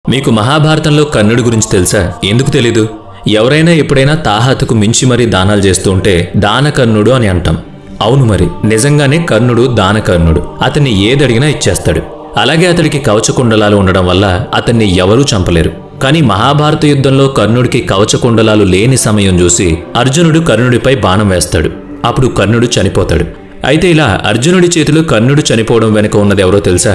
మీకు మహాభారతంలో కర్ణుడి గురించి తెలుసా? ఎందుకు తెలీదు? ఎవరైనా ఎప్పుడైనా తాహతుకు మించి మరీ దానాలు చేస్తూ ఉంటే దానకర్ణుడు అని అంటాం. అవును, మరి నిజంగానే కర్ణుడు దానకర్ణుడు. అతన్ని ఏదడిగినా ఇచ్చేస్తాడు. అలాగే అతడికి కవచకుండలాలు ఉండడం వల్ల అతన్ని ఎవరూ చంపలేరు. కానీ మహాభారత యుద్ధంలో కర్ణుడికి కవచకుండలాలు లేని సమయం చూసి అర్జునుడు కర్ణుడిపై బాణం వేస్తాడు. అప్పుడు కర్ణుడు చనిపోతాడు. అయితే ఇలా అర్జునుడి చేతిలో కర్ణుడు చనిపోవడం వెనుక ఉన్నది ఎవరో తెలుసా?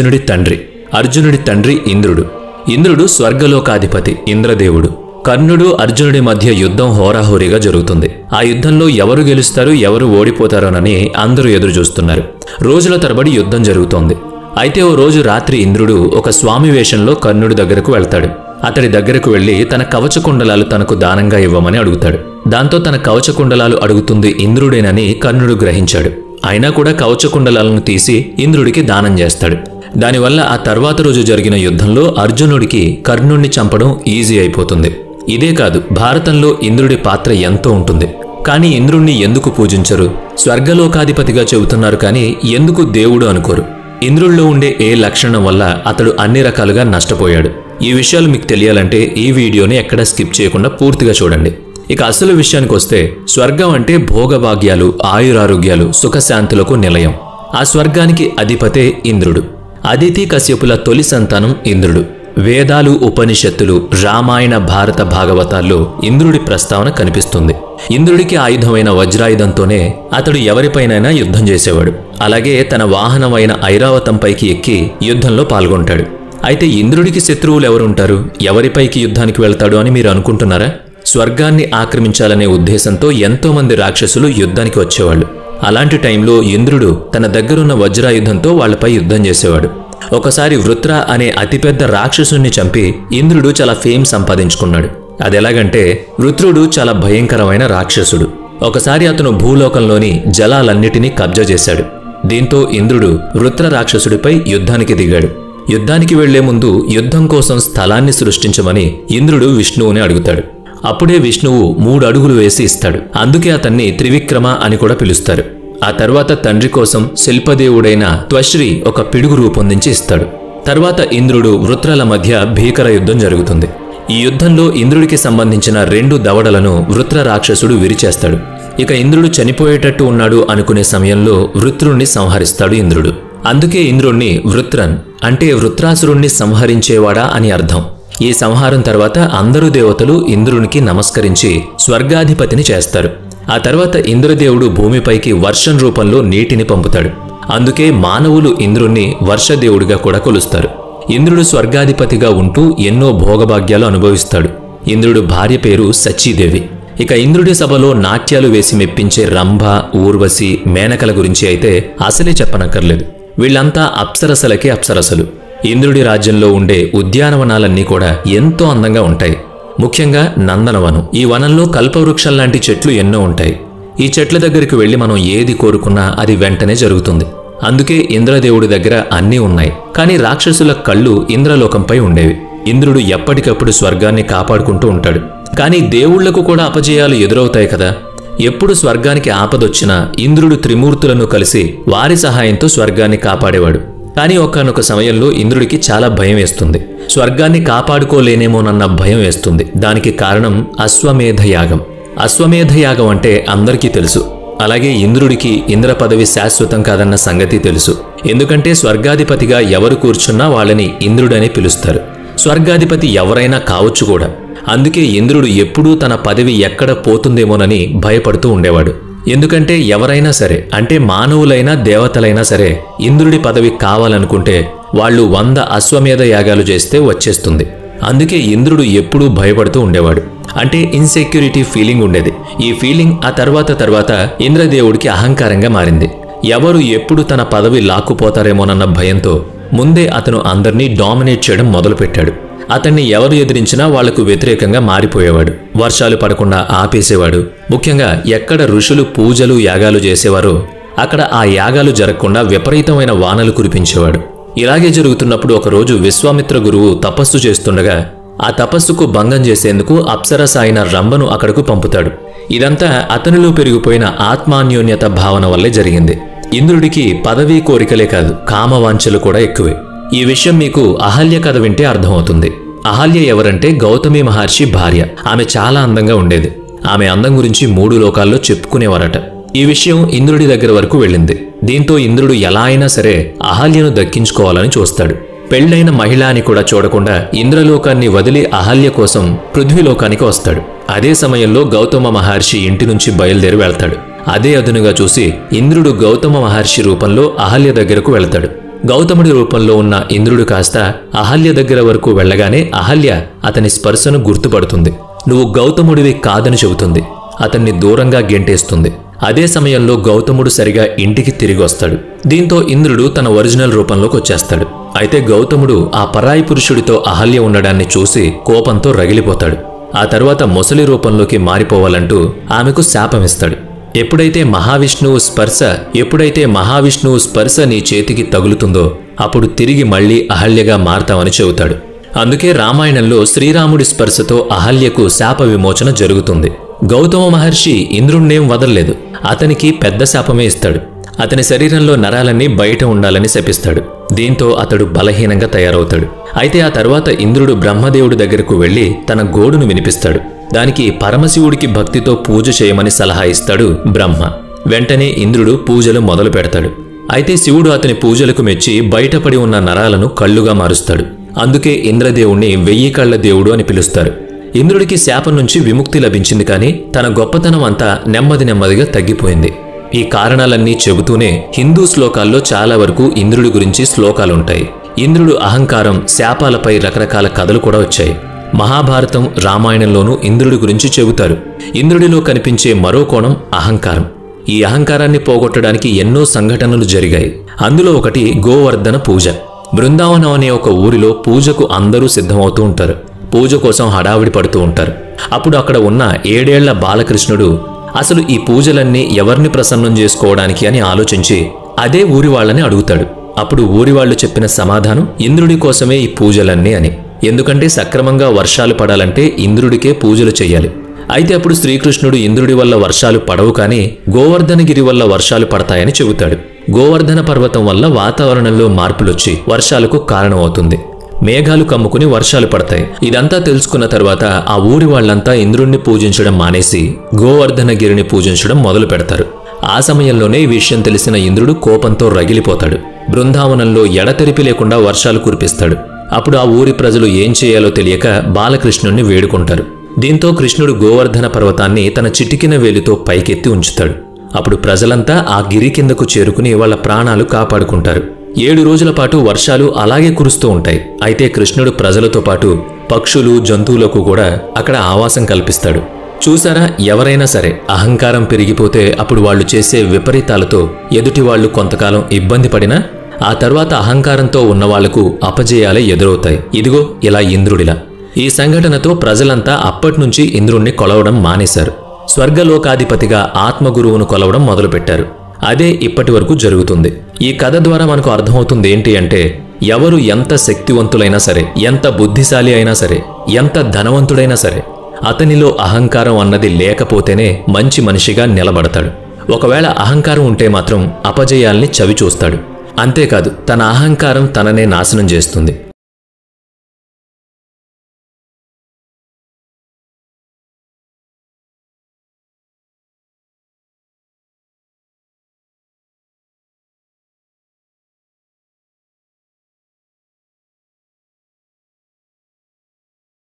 అర్జునుడి తండ్రి ఇంద్రుడు. ఇంద్రుడు స్వర్గలోకాధిపతి, ఇంద్రదేవుడు. కర్ణుడు అర్జునుడి మధ్య యుద్ధం హోరాహోరీగా జరుగుతుంది. ఆ యుద్ధంలో ఎవరు గెలుస్తారు, ఎవరు ఓడిపోతారోనని అందరూ ఎదురు చూస్తున్నారు. రోజుల తరబడి యుద్ధం జరుగుతోంది. అయితే ఓ రోజు రాత్రి ఇంద్రుడు ఒక స్వామి వేషంలో కర్ణుడి దగ్గరకు వెళ్తాడు. అతడి దగ్గరకు వెళ్లి తన కవచకుండలాలు తనకు దానంగా ఇవ్వమని అడుగుతాడు. దాంతో తన కవచకుండలాలు అడుగుతుంది ఇంద్రుడేనని కర్ణుడు గ్రహించాడు. అయినా కూడా కవచకుండలాలను తీసి ఇంద్రుడికి దానం చేస్తాడు. దానివల్ల ఆ తర్వాత రోజు జరిగిన యుద్ధంలో అర్జునుడికి కర్ణుణ్ణి చంపడం ఈజీ అయిపోతుంది. ఇదే కాదు, భారతంలో ఇంద్రుడి పాత్ర ఎంతో ఉంటుంది. కానీ ఇంద్రుణ్ణి ఎందుకు పూజించరు? స్వర్గలోకాధిపతిగా చెబుతున్నారు, కానీ ఎందుకు దేవుడు అనుకోరు? ఇంద్రుల్లో ఉండే ఏ లక్షణం వల్ల అతడు అన్ని రకాలుగా నష్టపోయాడు? ఈ విషయాలు మీకు తెలియాలంటే ఈ వీడియోని ఎక్కడా స్కిప్ చేయకుండా పూర్తిగా చూడండి. ఇక అసలు విషయానికి వస్తే, స్వర్గం అంటే భోగభాగ్యాలు, ఆయురారోగ్యాలు, సుఖశాంతులకు నిలయం. ఆ స్వర్గానికి అధిపతే ఇంద్రుడు. అదితి కశ్యపుల తొలి సంతానం ఇంద్రుడు. వేదాలు, ఉపనిషత్తులు, రామాయణ, భారత భాగవతాల్లో ఇంద్రుడి ప్రస్తావన కనిపిస్తుంది. ఇంద్రుడికి ఆయుధమైన వజ్రాయుధంతోనే అతడు ఎవరిపైనైనా యుద్ధం చేసేవాడు. అలాగే తన వాహనమైన ఐరావతంపైకి ఎక్కి యుద్ధంలో పాల్గొంటాడు. అయితే ఇంద్రుడికి శత్రువులు ఎవరుంటారు? ఎవరిపైకి యుద్ధానికి వెళ్తాడు అని మీరు అనుకుంటున్నారా? స్వర్గాన్ని ఆక్రమించాలనే ఉద్దేశంతో ఎంతోమంది రాక్షసులు యుద్ధానికి వచ్చేవాళ్ళు. అలాంటి టైంలో ఇంద్రుడు తన దగ్గరున్న వజ్రాయుధంతో వాళ్లపై యుద్ధం చేసేవాడు. ఒకసారి వృత్ర అనే అతిపెద్ద రాక్షసుని చంపి ఇంద్రుడు చాలా ఫేమ్ సంపాదించుకున్నాడు. అదెలాగంటే, వృత్రుడు చాలా భయంకరమైన రాక్షసుడు. ఒకసారి అతను భూలోకంలోని జలాలన్నిటినీ కబ్జా చేశాడు. దీంతో ఇంద్రుడు వృత్ర రాక్షసుడిపై యుద్ధానికి దిగాడు. యుద్ధానికి వెళ్లే ముందు యుద్ధం కోసం స్థలాన్ని సృష్టించమని ఇంద్రుడు విష్ణువుని అడుగుతాడు. అప్పుడే విష్ణువు 3 అడుగులు వేసి ఇస్తాడు. అందుకే అతన్ని త్రివిక్రమ అని కూడా పిలుస్తారు. ఆ తర్వాత తండ్రి కోసం శిల్పదేవుడైన త్వశ్రీ ఒక పిడుగు రూపొందించి ఇస్తాడు. తర్వాత ఇంద్రుడు వృత్రల మధ్య భీకర యుద్ధం జరుగుతుంది. ఈ యుద్ధంలో ఇంద్రుడికి సంబంధించిన 2 దవడలను వృత్ర రాక్షసుడు విరిచేస్తాడు. ఇక ఇంద్రుడు చనిపోయేటట్టు ఉన్నాడు అనుకునే సమయంలో వృత్రుణ్ణి సంహరిస్తాడు ఇంద్రుడు. అందుకే ఇంద్రుణ్ణి వృత్రన్ అంటే వృత్రాసురుణ్ణి సంహరించేవాడా అని అర్థం. ఈ సంహారం తర్వాత అందరూ దేవతలు ఇంద్రునికి నమస్కరించి స్వర్గాధిపతిని చేస్తారు. ఆ తర్వాత ఇంద్రదేవుడు భూమిపైకి వర్షం రూపంలో నీటిని పంపుతాడు. అందుకే మానవులు ఇంద్రుణ్ణి వర్షదేవుడిగా కూడా కొలుస్తారు. ఇంద్రుడు స్వర్గాధిపతిగా ఉంటూ ఎన్నో భోగభాగ్యాలు అనుభవిస్తాడు. ఇంద్రుడు భార్య పేరు సచీదేవి. ఇక ఇంద్రుడి సభలో నాట్యాలు వేసి మెప్పించే రంభ, ఊర్వశి, మేనకల గురించి అయితే అసలే చెప్పనక్కర్లేదు. వీళ్లంతా అప్సరసలకి అప్సరసలు. ఇంద్రుడి రాజ్యంలో ఉండే ఉద్యానవనాలన్నీ కూడా ఎంతో అందంగా ఉంటాయి. ముఖ్యంగా నందనవనం. ఈ వనంలో కల్పవృక్షం లాంటి చెట్లు ఎన్నో ఉంటాయి. ఈ చెట్ల దగ్గరికి వెళ్లి మనం ఏది కోరుకున్నా అది వెంటనే జరుగుతుంది. అందుకే ఇంద్రదేవుడి దగ్గర అన్నీ ఉన్నాయి. కానీ రాక్షసుల కళ్ళు ఇంద్రలోకంపై ఉండేవి. ఇంద్రుడు ఎప్పటికప్పుడు స్వర్గాన్ని కాపాడుకుంటూ ఉంటాడు. కానీ దేవుళ్లకు కూడా అపజయాలు ఎదురవుతాయి కదా. ఎప్పుడు స్వర్గానికి ఆపదొచ్చినా ఇంద్రుడు త్రిమూర్తులను కలిసి వారి సహాయంతో స్వర్గాన్ని కాపాడేవాడు. కానీ ఒకానొక సమయంలో ఇంద్రుడికి చాలా భయం వేస్తుంది. స్వర్గాన్ని కాపాడుకోలేనేమోనన్న భయం వేస్తుంది. దానికి కారణం అశ్వమేధయాగం. అశ్వమేధయాగం అంటే అందరికీ తెలుసు. అలాగే ఇంద్రుడికి ఇంద్ర పదవి శాశ్వతం కాదన్న సంగతి తెలుసు. ఎందుకంటే స్వర్గాధిపతిగా ఎవరు కూర్చున్నా వాళ్ళని ఇంద్రుడని పిలుస్తారు. స్వర్గాధిపతి ఎవరైనా కావచ్చు కూడా. అందుకే ఇంద్రుడు ఎప్పుడూ తన పదవి ఎక్కడ పోతుందేమోనని భయపడుతూ ఉండేవాడు. ఎందుకంటే ఎవరైనా సరే, అంటే మానవులైనా దేవతలైనా సరే, ఇంద్రుడి పదవి కావాలనుకుంటే వాళ్ళు 100 అశ్వమేధ యాగాలు చేస్తే వచ్చేస్తుంది. అందుకే ఇంద్రుడు ఎప్పుడూ భయపడుతూ ఉండేవాడు. అంటే ఇన్సెక్యూరిటీ ఫీలింగ్ ఉండేది. ఈ ఫీలింగ్ ఆ తర్వాత ఇంద్రదేవుడికి అహంకారంగా మారింది. ఎవరు ఎప్పుడు తన పదవి లాక్కుపోతారేమోనన్న భయంతో ముందే అతను అందర్నీ డామినేట్ చేయడం మొదలుపెట్టాడు. అతన్ని ఎవరు ఎదిరించినా వాళ్లకు వ్యతిరేకంగా మారిపోయేవాడు. వర్షాలు పడకుండా ఆపేసేవాడు. ముఖ్యంగా ఎక్కడ ఋషులు పూజలు, యాగాలు చేసేవారో అక్కడ ఆ యాగాలు జరగకుండా విపరీతమైన వానలు కురిపించేవాడు. ఇలాగే జరుగుతున్నప్పుడు ఒకరోజు విశ్వామిత్ర గురువు తపస్సు చేస్తుండగా ఆ తపస్సుకు భంగం చేసేందుకు అప్సరస అయిన రంభను అక్కడకు పంపుతాడు. ఇదంతా అతనిలో పెరిగిపోయిన ఆత్మాన్యోన్యత భావన వల్లే జరిగింది. ఇంద్రుడికి పదవీ కోరికలే కాదు, కామవాంఛలు కూడా ఎక్కువే. ఈ విషయం మీకు అహల్య కథ వింటే అర్థమవుతుంది. అహల్య ఎవరంటే గౌతమి మహర్షి భార్య. ఆమె చాలా అందంగా ఉండేది. ఆమె అందం గురించి 3 లోకాల్లో చెప్పుకునేవారట. ఈ విషయం ఇంద్రుడి దగ్గర వరకు వెళ్ళింది. దీంతో ఇంద్రుడు ఎలా అయినా సరే అహల్యను దక్కించుకోవాలని చూస్తాడు. పెళ్లైన మహిళ అని కూడా చూడకుండా ఇంద్రలోకాన్ని వదిలి అహల్య కోసం పృథ్వీలోకానికి వస్తాడు. అదే సమయంలో గౌతమ మహర్షి ఇంటి నుంచి బయలుదేరి వెళ్తాడు. అదే అదునుగా చూసి ఇంద్రుడు గౌతమ మహర్షి రూపంలో అహల్య దగ్గరకు వెళ్తాడు. గౌతముడి రూపంలో ఉన్న ఇంద్రుడు కాస్త అహల్య దగ్గర వరకు వెళ్ళగానే అహల్య అతని స్పర్శను గుర్తుపడుతుంది. నువ్వు గౌతముడివి కాదని చెబుతుంది. అతన్ని దూరంగా గెంటేస్తుంది. అదే సమయంలో గౌతముడు సరిగా ఇంటికి తిరిగి వస్తాడు. దీంతో ఇంద్రుడు తన ఒరిజినల్ రూపంలోకి వచ్చేస్తాడు. అయితే గౌతముడు ఆ పరాయి పురుషుడితో అహల్య ఉండడాన్ని చూసి కోపంతో రగిలిపోతాడు. ఆ తర్వాత మొసలి రూపంలోకి మారిపోవాలంటూ ఆమెకు శాపమిస్తాడు. ఎప్పుడైతే మహావిష్ణువు స్పర్శ నీ చేతికి తగులుతుందో అప్పుడు తిరిగి మళ్లీ అహల్యగా మారతామని చెబుతాడు. అందుకే రామాయణంలో శ్రీరాముడి స్పర్శతో అహల్యకు శాప విమోచన జరుగుతుంది. గౌతమ మహర్షి ఇంద్రుణ్ణేం వదలలేదు. అతనికి పెద్ద శాపమే ఇస్తాడు. అతని శరీరంలో నరాలన్నీ బయట ఉండాలని శపిస్తాడు. దీంతో అతడు బలహీనంగా తయారవుతాడు. అయితే ఆ తర్వాత ఇంద్రుడు బ్రహ్మదేవుడి దగ్గరకు వెళ్లి తన గోడును వినిపిస్తాడు. దానికి పరమశివుడికి భక్తితో పూజ చేయమని సలహా ఇస్తాడు బ్రహ్మ. వెంటనే ఇంద్రుడు పూజలు మొదలు పెడతాడు. అయితే శివుడు అతని పూజలకు మెచ్చి బయటపడి ఉన్న నరాలను కళ్ళుగా మారుస్తాడు. అందుకే ఇంద్రదేవుణ్ణి 1000 కళ్ల దేవుడు అని పిలుస్తారు. ఇంద్రుడికి శాపం నుంచి విముక్తి లభించింది. కానీ తన గొప్పతనం అంతా నెమ్మదిగా తగ్గిపోయింది. ఈ కారణాలన్నీ చెబుతూనే హిందూ శ్లోకాల్లో చాలా వరకు ఇంద్రుడి గురించి శ్లోకాలుంటాయి. ఇంద్రుడు అహంకారం, శాపాలపై రకరకాల కథలు కూడా వచ్చాయి. మహాభారతం, రామాయణంలోనూ ఇంద్రుడి గురించి చెబుతారు. ఇంద్రుడిలో కనిపించే మరో కోణం అహంకారం. ఈ అహంకారాన్ని పోగొట్టడానికి ఎన్నో సంఘటనలు జరిగాయి. అందులో ఒకటి గోవర్ధన పూజ. బృందావనం అనే ఒక ఊరిలో పూజకు అందరూ సిద్ధమవుతూ ఉంటారు. పూజ కోసం హడావిడి పడుతూ ఉంటారు. అప్పుడు అక్కడ ఉన్న 7 ఏళ్ల బాలకృష్ణుడు అసలు ఈ పూజలన్నీ ఎవరిని ప్రసన్నం చేసుకోవడానికి అని ఆలోచించి అదే ఊరి వాళ్ళని అడుగుతాడు. అప్పుడు ఊరి వాళ్ళు చెప్పిన సమాధానం ఇంద్రుడి కోసమే ఈ పూజలన్నీ అని. ఎందుకంటే సక్రమంగా వర్షాలు పడాలంటే ఇంద్రుడికే పూజలు చెయ్యాలి. అయితే అప్పుడు శ్రీకృష్ణుడు ఇంద్రుడి వల్ల వర్షాలు పడవు, కానీ గోవర్ధనగిరి వల్ల వర్షాలు పడతాయని చెబుతాడు. గోవర్ధన పర్వతం వల్ల వాతావరణంలో మార్పులొచ్చి వర్షాలకు కారణమవుతుంది. మేఘాలు కమ్ముకుని వర్షాలు పడతాయి. ఇదంతా తెలుసుకున్న తర్వాత ఆ ఊరి వాళ్లంతా ఇంద్రుణ్ణి పూజించడం మానేసి గోవర్ధనగిరిని పూజించడం మొదలు పెడతారు. ఆ సమయంలోనే ఈ విషయం తెలిసిన ఇంద్రుడు కోపంతో రగిలిపోతాడు. బృందావనంలో ఎడతెరిపి లేకుండా వర్షాలు కురిపిస్తాడు. అప్పుడు ఆ ఊరి ప్రజలు ఏం చేయాలో తెలియక బాలకృష్ణుణ్ణి వేడుకుంటారు. దీంతో కృష్ణుడు గోవర్ధన పర్వతాన్ని తన చిటికిన వేలితో పైకెత్తి ఉంచుతాడు. అప్పుడు ప్రజలంతా ఆ గిరి కిందకు చేరుకుని వాళ్ల ప్రాణాలు కాపాడుకుంటారు. 7 రోజుల పాటు వర్షాలు అలాగే కురుస్తూ ఉంటాయి. అయితే కృష్ణుడు ప్రజలతో పాటు పక్షులు, జంతువులకు కూడా అక్కడ ఆవాసం కల్పిస్తాడు. చూసారా, ఎవరైనా సరే అహంకారం పెరిగిపోతే అప్పుడు వాళ్ళు చేసే విపరీతాలతో ఎదుటి వాళ్ళు కొంతకాలం ఇబ్బంది పడినా ఆ తర్వాత అహంకారంతో ఉన్నవాళ్లకు అపజయాలే ఎదురవుతాయి. ఇదిగో ఇలా ఇంద్రుడిలా. ఈ సంఘటనతో ప్రజలంతా అప్పట్నుంచి ఇంద్రుణ్ణి కొలవడం మానేశారు. స్వర్గలోకాధిపతిగా ఆత్మగురువును కొలవడం మొదలుపెట్టారు. అదే ఇప్పటి వరకు జరుగుతుంది. ఈ కథ ద్వారా మనకు అర్థమవుతుంది ఏంటి అంటే, ఎవరు ఎంత శక్తివంతులైనా సరే, ఎంత బుద్ధిశాలి అయినా సరే, ఎంత ధనవంతుడైనా సరే, అతనిలో అహంకారం అన్నది లేకపోతేనే మంచి మనిషిగా నిలబడతాడు. ఒకవేళ అహంకారం ఉంటే మాత్రం అపజయాల్ని చవిచూస్తాడు. అంతేకాదు, తన అహంకారం తననే నాశనం చేస్తుంది.